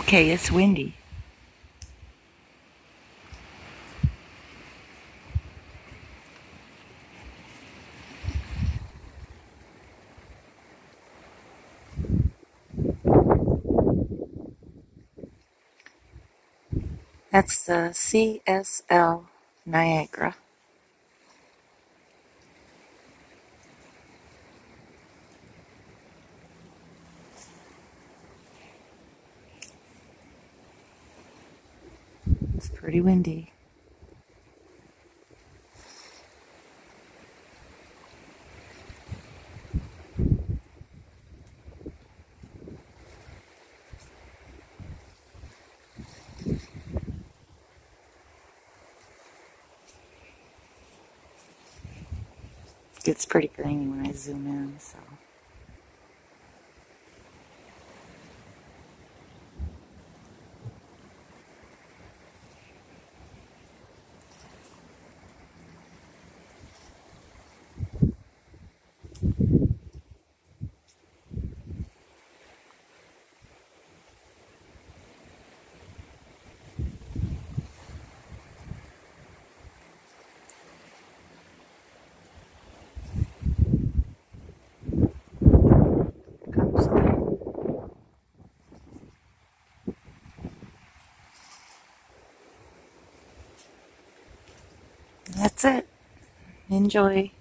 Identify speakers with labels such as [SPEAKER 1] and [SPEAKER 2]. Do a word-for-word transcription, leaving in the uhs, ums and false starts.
[SPEAKER 1] Okay, it's windy. That's the C S L Niagara. It's pretty windy. It's pretty grainy when I zoom in, so. That's it. Enjoy.